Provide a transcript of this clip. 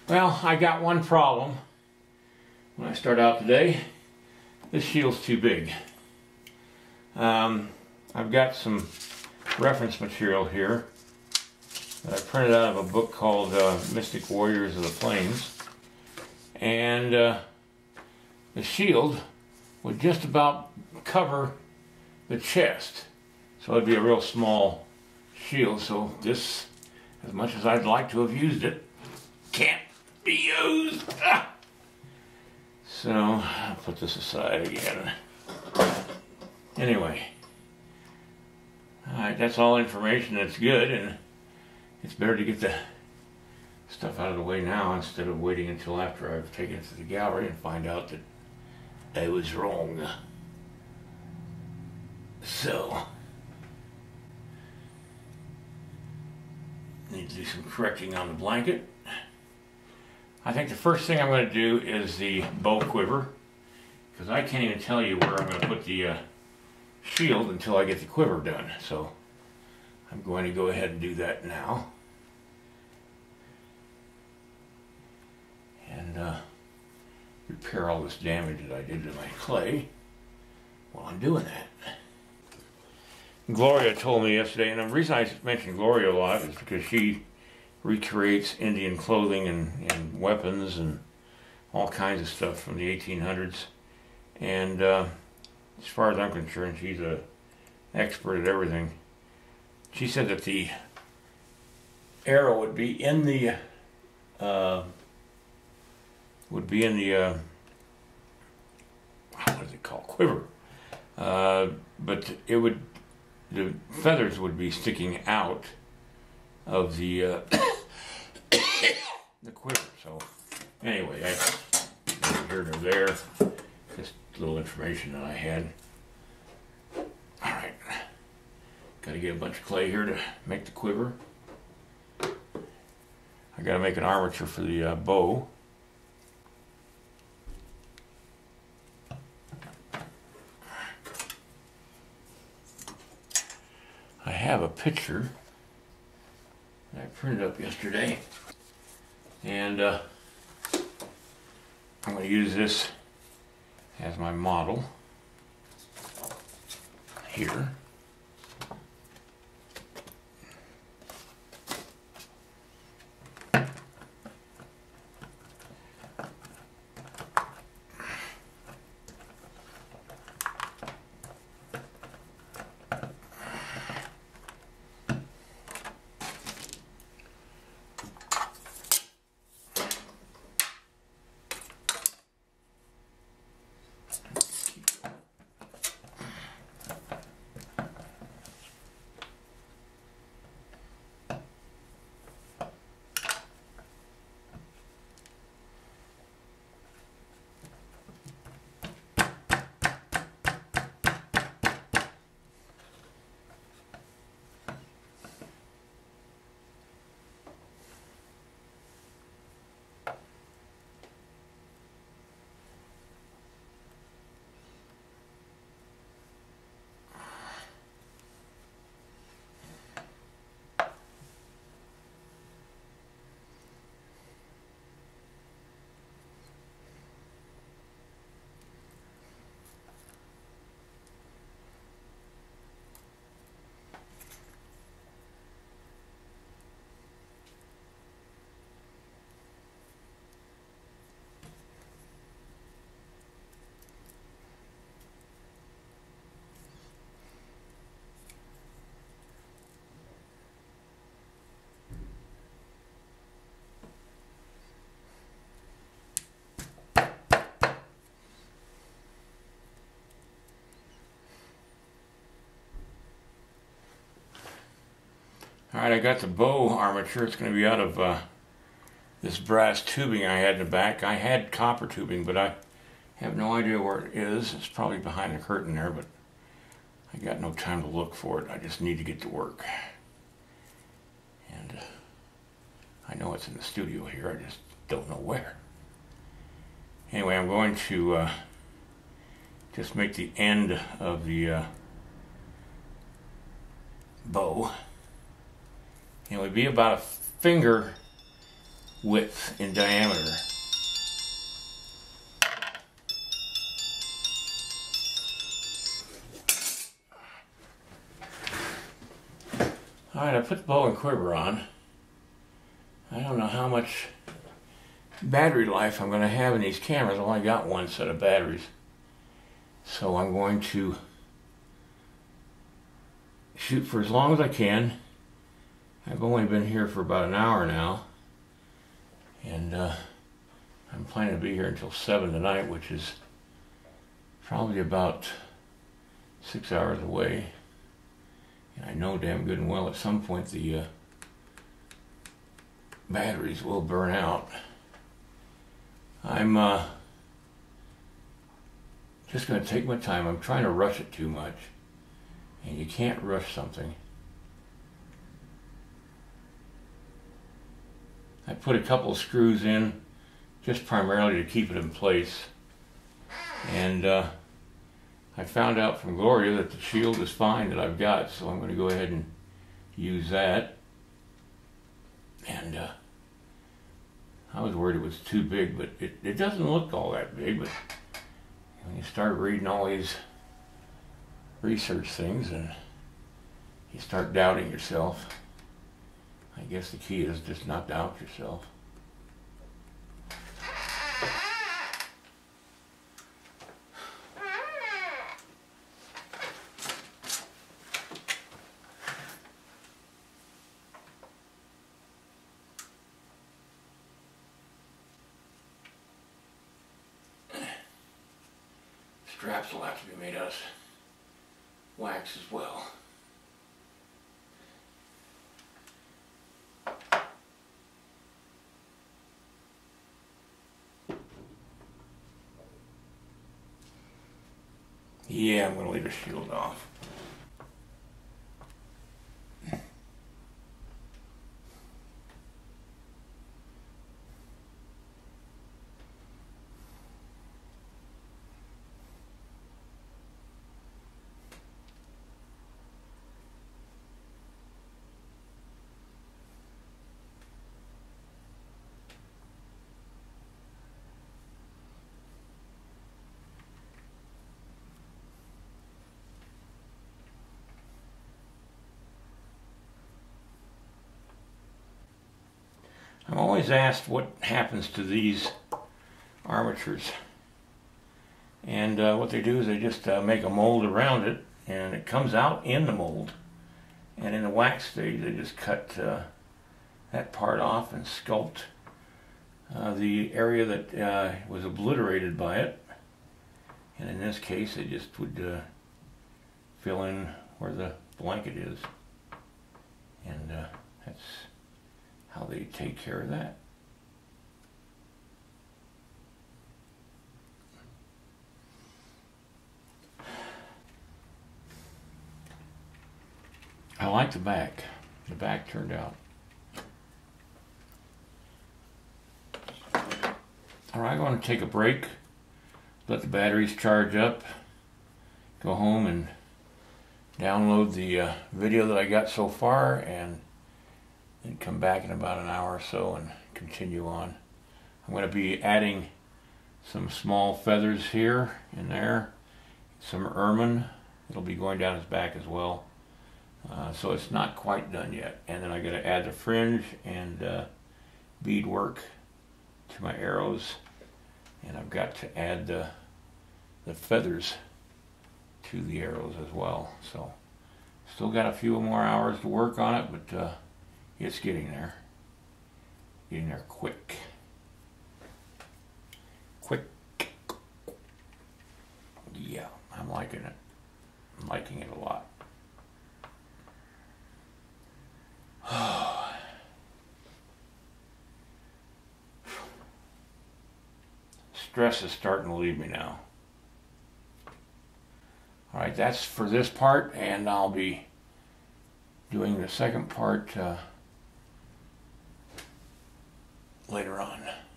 Well, I got one problem when I start out today. This shield's too big. I've got some reference material here that I printed out of a book called Mystic Warriors of the Plains. And the shield would just about cover the chest. So it'd be a real small shield. So this, as much as I'd like to have used it, can't be used. Ah! So I'll put this aside again. Anyway, alright, that's all information that's good, and it's better to get the stuff out of the way now instead of waiting until after I've taken it to the gallery and find out that I was wrong. So, need to do some correcting on the blanket. I think the first thing I'm going to do is the bow quiver, because I can't even tell you where I'm going to put the shield until I get the quiver done. So I'm going to go ahead and do that now. And repair all this damage that I did to my clay while I'm doing that. Gloria told me yesterday, and the reason I mention Gloria a lot is because she recreates Indian clothing and weapons and all kinds of stuff from the 1800s. And as far as I'm concerned, she's an expert at everything. She said that the arrow would be in the what is it called? Quiver. But it would, the feathers would be sticking out of the the quiver. So anyway, I here nor there, just a little information that I had. All right, got to get a bunch of clay here to make the quiver. I got to make an armature for the bow. I have a picture that I printed up yesterday, and I'm going to use this as my model here. Alright, I got the bow armature. It's going to be out of this brass tubing I had in the back. I had copper tubing, but I have no idea where it is. It's probably behind the curtain there, but I got no time to look for it. I just need to get to work. And I know it's in the studio here. I just don't know where. Anyway, I'm going to just make the end of the bow. It would be about a finger width in diameter. Alright, I put the bow and quiver on. I don't know how much battery life I'm going to have in these cameras. I've only got one set of batteries. So I'm going to shoot for as long as I can. I've only been here for about an hour now. And I'm planning to be here until 7 tonight, which is probably about 6 hours away. And I know damn good and well at some point the batteries will burn out. I'm just going to take my time. I'm trying to rush it too much. And you can't rush something. I put a couple of screws in just primarily to keep it in place. And I found out from Gloria that the shield is fine that I've got, so I'm going to go ahead and use that. And I was worried it was too big, but it doesn't look all that big. But when you start reading all these research things and you start doubting yourself, I guess the key is just not doubt yourself. Straps will have to be made out of wax as well. Yeah, I'm going to leave the shield off. I'm always asked what happens to these armatures, and what they do is they just make a mold around it, and it comes out in the mold, and in the wax stage they just cut that part off and sculpt the area that was obliterated by it, and in this case they just would fill in where the blanket is, and that's how they take care of that. I like the back. The back turned out. Alright, I'm going to take a break, let the batteries charge up, go home and download the video that I got so far, and then come back in about an hour or so and continue on. I'm going to be adding some small feathers here and there, some ermine. It'll be going down his back as well. So it's not quite done yet. And then I'm going to add the fringe and bead work to my arrows. And I've got to add the feathers to the arrows as well. So still got a few more hours to work on it, but it's getting there. Getting there quick. Quick. Yeah, I'm liking it. I'm liking it a lot. Stress is starting to leave me now. Alright, that's for this part, and I'll be doing the second part later on.